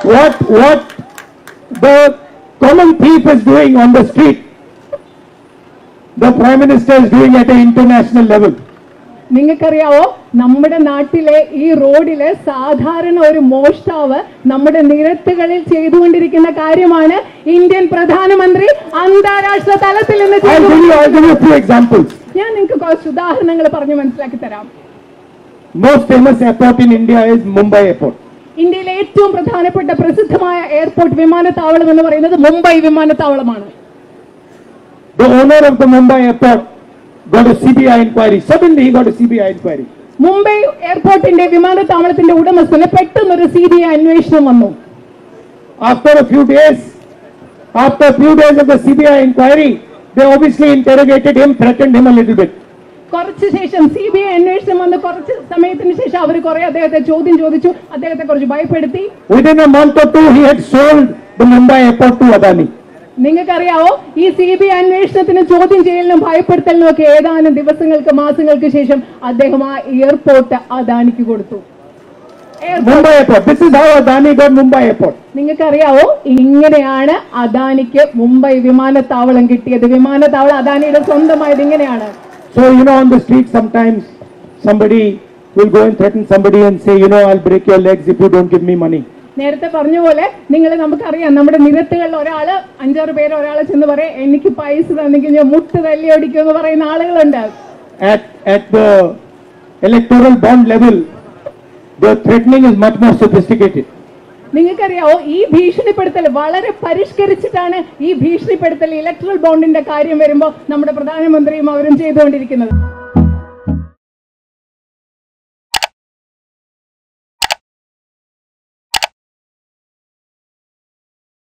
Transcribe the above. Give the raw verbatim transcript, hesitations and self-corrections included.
what what the common thief is doing on the street, the Prime Minister is doing at an international level. നിങ്ങൾക്കറിയാവോ, നമ്മുടെ നാട്ടിലെ ഈ റോഡിലെ സാധാരണ ഒരു മോഷ്ടാവ് നമ്മുടെ നിരത്തുകളിൽ ചെയ്തുകൊണ്ടിരിക്കുന്ന കാര്യമാണ് ഇന്ത്യൻ പ്രധാനമന്ത്രി അന്താരാഷ്ട്ര തലത്തിൽ നിന്ന് ചെയ്യുന്നത്. ഞാൻ നിങ്ങൾക്ക് കുറച്ച് ഉദാഹരണങ്ങൾ പറഞ്ഞു മനസ്സിലാക്കി തരാം. Most famous airport in India is Mumbai Airport. ഇന്ത്യയിലെ ഏറ്റവും പ്രധാനപ്പെട്ട പ്രസിദ്ധമായ എയർപോർട്ട് വിമാനത്താവളം എന്ന് പറയുന്നത് Mumbai വിമാനത്താവളമാണ്. The owner of the Mumbai Airport got a C B I inquiry. Suddenly he got a C B I inquiry. Mumbai എയർപോർട്ടിന്റെ വിമാനത്താവളത്തിന്റെ ഉടമസ്ഥന് പെട്ടെന്ന് ഒരു സി ബി ഐ അന്വേഷണം വന്നു. After a few days, after a few days of the C B I inquiry, they obviously interrogated him, threatened him a little bit. കുറച്ച് ശേഷം C B I അന്വേഷണം വന്ന് കുറച്ച് സമയത്തിന് ശേഷം അവർ കുറെ അദ്ദേഹത്തെ ചോദ്യം ചോദിച്ചു, അദ്ദേഹത്തെ കുറച്ച് ഭയപ്പെടുത്തി. Within a month or two, he had sold the Mumbai airport to Adani. നിങ്ങൾക്കറിയാവോ, ഈ സി ബി ഐ അന്വേഷണത്തിന് ചോദ്യം ചെയ്യലിനും ഭയപ്പെടുത്തലിനും ഒക്കെ ഏതാനും ദിവസങ്ങൾക്ക് മാസങ്ങൾക്ക് ശേഷം അദ്ദേഹം ആ എയർപോർട്ട് അദാനിക്ക് കൊടുത്തു. Mumbai airport. This is how Adani got Mumbai airport. നിങ്ങൾക്കറിയാവോ, ഇങ്ങനെയാണ് അദാനിക്ക് മുംബൈ വിമാനത്താവളം കിട്ടിയത്. വിമാനത്താവളം അദാനിയുടെ സ്വന്തമായത് ഇങ്ങനെയാണ്. So you know, on the street sometimes somebody will go and threaten somebody and say, you know, I'll break your legs if you don't give me money. നേരത്തെ പറഞ്ഞ പോലെ നിങ്ങൾ നമുക്കറിയാം, നമ്മുടെ നിരത്തുകളിൽ ഒരാള് അഞ്ചാറ് പേര് ഒരാളെ ചെന്ന് പറയും, എനിക്ക് പൈസ തന്നെങ്കിൽ ഞാൻ മുട്ട് തല്ലി ഓടിക്കും എന്ന് പറയുന്ന ആളുകളുണ്ട്. At at the electoral bond level, the threatening is much more sophisticated. നിങ്ങൾക്കറിയാവോ, ഈ ഭീഷണിപ്പെടുത്തൽ വളരെ പരിഷ്കരിച്ചിട്ടാണ് ഈ ഭീഷണിപ്പെടുത്തൽ ഇലക്ട്രൽ ബോണ്ടിന്റെ കാര്യം വരുമ്പോൾ നമ്മുടെ പ്രധാനമന്ത്രിയും അവരും ചെയ്തുകൊണ്ടിരിക്കുന്നത്.